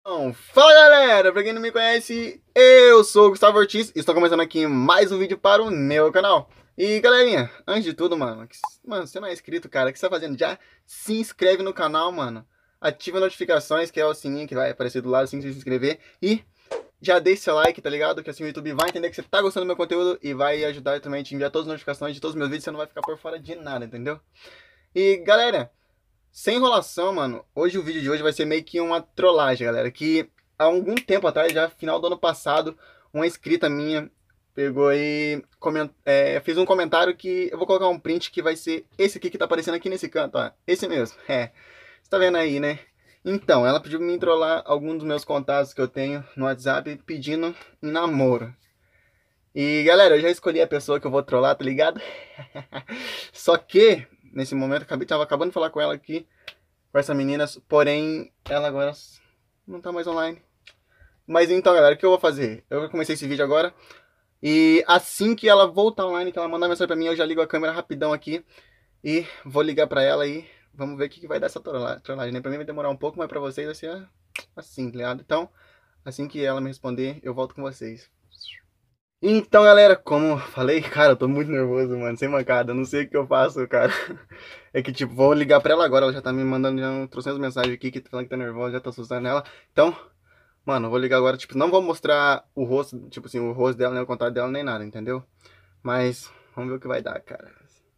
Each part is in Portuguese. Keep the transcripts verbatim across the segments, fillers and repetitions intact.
Bom, fala galera, pra quem não me conhece, eu sou o Gustavo Ortiz e estou começando aqui mais um vídeo para o meu canal. E galerinha, antes de tudo, mano, que- mano, você não é inscrito, cara, o que você tá fazendo? Já se inscreve no canal, mano. Ativa as notificações, que é o sininho que vai aparecer do lado assim que você se inscrever. E já deixe seu like, tá ligado? Que assim o YouTube vai entender que você tá gostando do meu conteúdo e vai ajudar também a te enviar todas as notificações de todos os meus vídeos, você não vai ficar por fora de nada, entendeu? E galera, sem enrolação, mano, hoje o vídeo de hoje vai ser meio que uma trollagem, galera, que há algum tempo atrás, já final do ano passado, uma inscrita minha pegou e coment... é, fez um comentário que eu vou colocar um print que vai ser esse aqui que tá aparecendo aqui nesse canto, ó, esse mesmo, é, você tá vendo aí, né? Então, ela pediu pra me trollar alguns dos meus contatos que eu tenho no WhatsApp pedindo em namoro. E galera, eu já escolhi a pessoa que eu vou trollar, tá ligado? Só que, nesse momento, eu acabei, tava acabando de falar com ela aqui, com essa menina, porém, ela agora não tá mais online. Mas então, galera, o que eu vou fazer? Eu comecei esse vídeo agora, e assim que ela voltar online, que ela mandar mensagem pra mim, eu já ligo a câmera rapidão aqui, e vou ligar pra ela e vamos ver o que, que vai dar essa trollagem, né? Pra mim vai demorar um pouco, mas pra vocês vai ser assim, tá ligado? Então, assim que ela me responder, eu volto com vocês. Então, galera, como eu falei, cara, eu tô muito nervoso, mano, sem mancada, eu não sei o que eu faço, cara. É que, tipo, vou ligar pra ela agora, ela já tá me mandando, já trouxe as mensagens aqui, que tá falando que tá nervosa, já tô assustando ela. Então, mano, eu vou ligar agora, tipo, não vou mostrar o rosto, tipo assim, o rosto dela, nem o contato dela, nem nada, entendeu? Mas, vamos ver o que vai dar, cara.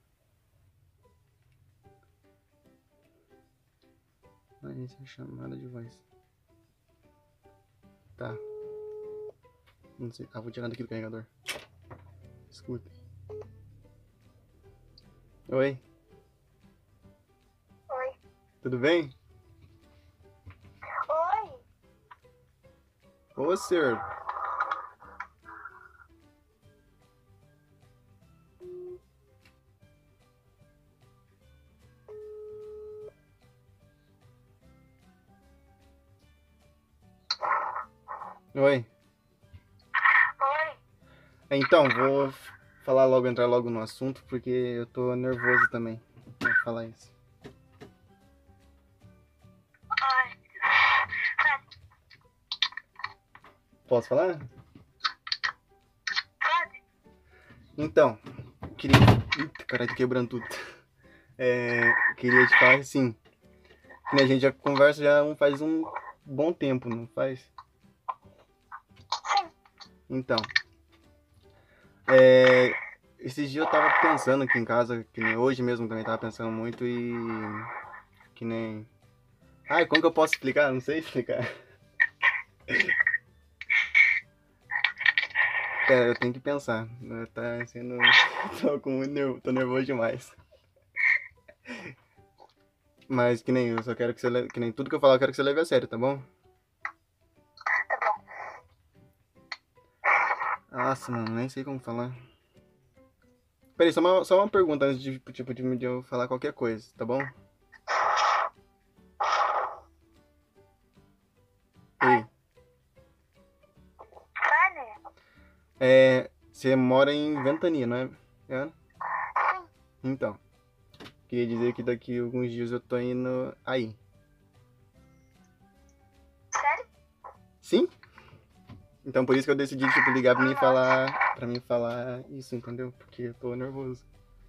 Mas, é chamada de voz. Tá. Não sei, ah, vou tirando aqui do carregador. Escuta. Oi, Oi. tudo bem? Oi. Ô, senhor. Oi. Oi. Então, vou falar logo, entrar logo no assunto, porque eu tô nervoso também. Vou falar isso. Oi. Posso falar? Pode? Então, queria. Eita, caralho, tô quebrando tudo. É, queria te falar assim. Que a gente já conversa já um- faz um bom tempo, não faz? Sim. Então. É, esses dias eu tava pensando aqui em casa, que nem hoje mesmo também tava pensando muito e. Que nem. Ai, como que eu posso explicar? Não sei explicar. Pera, eu tenho que pensar. Tá sendo. Tô com muito nervo... tô nervoso demais. Mas que nem eu só quero que você. Le... Que nem tudo que eu falar, eu quero que você leve a sério, tá bom? Tá bom. Nossa, mano, nem sei como falar. Peraí, só uma, só uma pergunta antes de, tipo, de, de eu falar qualquer coisa, tá bom? Ei, Fale? é. Você mora em Ventania, não é? É? Sim. Então, queria dizer que daqui a alguns dias eu tô indo aí. Sério? Sim? Então por isso que eu decidi, tipo, ligar pra mim falar. Pra mim falar isso, entendeu? Porque eu tô nervoso.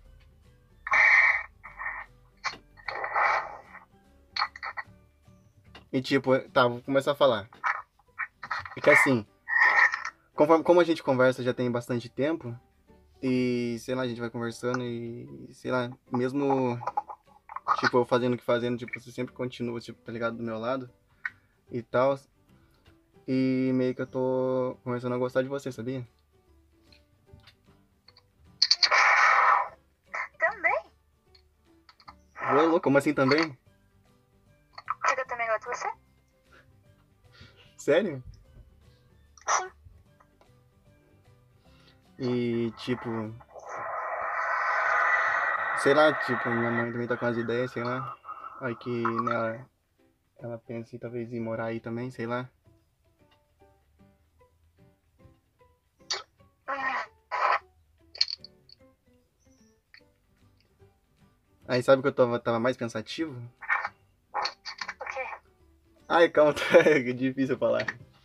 E tipo, tá, vou começar a falar. É que assim, conforme, como a gente conversa já tem bastante tempo, e sei lá, a gente vai conversando e sei lá, mesmo tipo eu fazendo o que fazendo, tipo, você sempre continua, tipo, tá ligado, do meu lado e tal. E meio que eu tô começando a gostar de você, sabia? Também? Ô, louco, como assim também? Você que eu também gosto de você? Sério? Sim. E tipo, sei lá, tipo, minha mãe também tá com as ideias, sei lá. Aí que nela, ela pensa em talvez ir morar aí também, sei lá. Hum. Aí sabe o que eu tava, tava mais pensativo? O quê? Ai, calma, é difícil falar.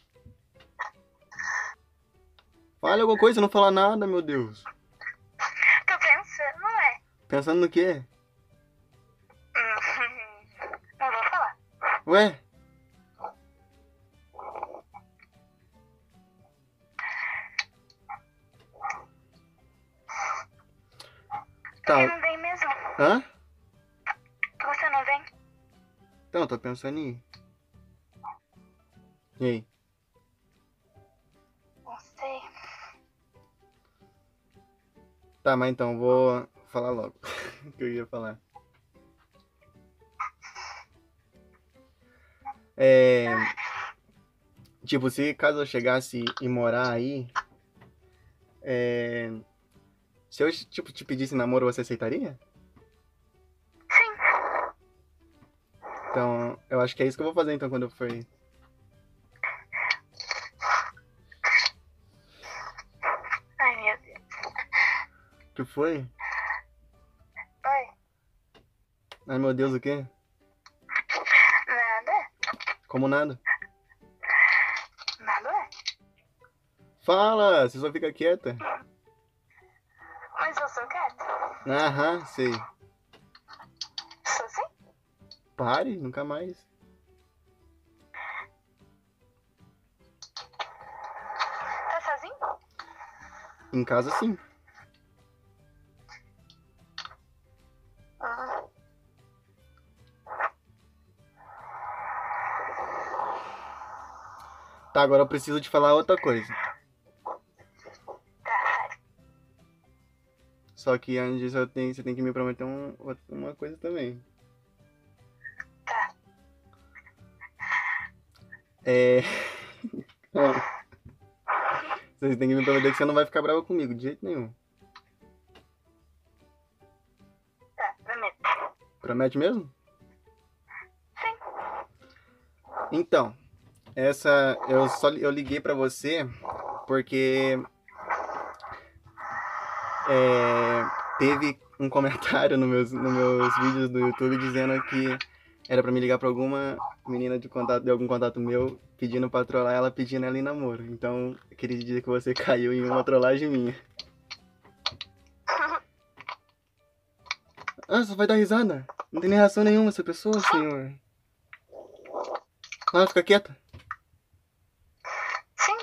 Fale alguma coisa, não fala nada, meu Deus. Tô pensando, não é? Pensando no quê? Hum, Não vou falar. Ué? Por que Tá. não vem mesmo? Hã? Você não vem? Então, tô pensando em ir. E aí? Não sei. Tá, mas então, vou falar logo o que eu ia falar. É... Tipo, se caso eu chegasse e morar aí, é... se eu tipo, te pedisse namoro, você aceitaria? Sim. Então, eu acho que é isso que eu vou fazer então quando eu for aí. Ai, meu Deus. O que foi? Oi. Ai, meu Deus, o quê? Nada? Como nada? Nada é? Fala, você só fica quieta. Mas eu sou quieta. Aham, sei. Sou sim? Pare, nunca mais. Tá sozinho? Em casa, sim. Hum. Tá, agora eu preciso te falar outra coisa. Tá. Só que antes disso eu tenho, você tem que me prometer um, uma coisa também. Tá. É. Ó, você tem que me prometer que você não vai ficar brava comigo, de jeito nenhum. Tá, prometo. Promete mesmo? Sim. Então, essa. Eu só eu liguei pra você porque. É, teve um comentário no meus, nos meus vídeos do YouTube dizendo que era pra me ligar pra alguma menina de contato, de algum contato meu, pedindo pra trollar ela, pedindo ela em namoro. Então, eu queria dizer que você caiu em uma trollagem minha. Ah, só vai dar risada? Não tem nem reação nenhuma essa pessoa, senhor. Ah, fica quieta. Sim.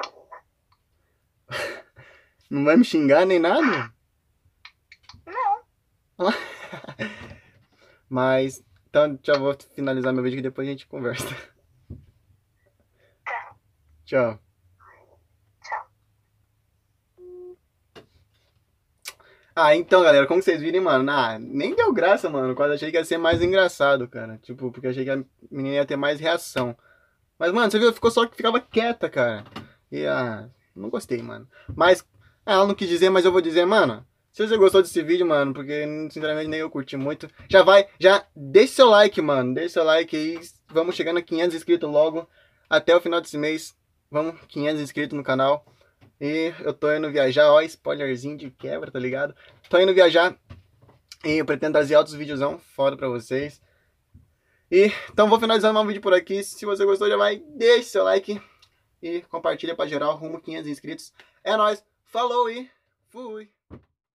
Não vai me xingar nem nada? Não. Mas, então, já vou finalizar meu vídeo que depois a gente conversa. Tá. Tchau. Tchau. Ah, então, galera, como vocês viram, mano, ah, nem deu graça, mano. Quase achei que ia ser mais engraçado, cara. Tipo, porque achei que a menina ia ter mais reação. Mas, mano, você viu, ficou só que ficava quieta, cara. E, ah, não gostei, mano. Mas, ah, ela não quis dizer, mas eu vou dizer, mano. Se você gostou desse vídeo, mano, porque sinceramente nem eu curti muito. Já vai, já deixa seu like, mano. Deixa seu like aí. Vamos chegando a quinhentos inscritos logo. Até o final desse mês. Vamos, quinhentos inscritos no canal. E eu tô indo viajar, ó, spoilerzinho de quebra, tá ligado? Tô indo viajar e eu pretendo trazer altos videozão foda pra vocês. E então vou finalizando mais um vídeo por aqui. Se você gostou, já vai, deixa seu like e compartilha pra geral, rumo quinhentos inscritos. É nóis, falou e fui!